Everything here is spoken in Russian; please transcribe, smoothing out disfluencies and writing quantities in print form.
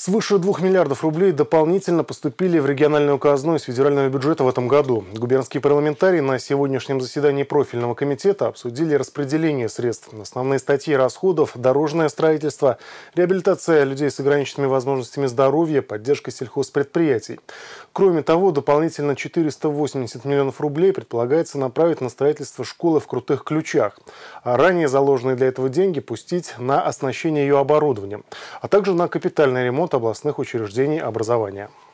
Свыше 2 миллиардов рублей дополнительно поступили в региональную казну из федерального бюджета в этом году. Губернские парламентарии на сегодняшнем заседании профильного комитета обсудили распределение средств. Основные статьи расходов – дорожное строительство, реабилитация людей с ограниченными возможностями здоровья, поддержка сельхозпредприятий. Кроме того, дополнительно 480 миллионов рублей предполагается направить на строительство школы в Крутых Ключах, а ранее заложенные для этого деньги пустить на оснащение ее оборудованием, а также на капитальный ремонт областных учреждений образования.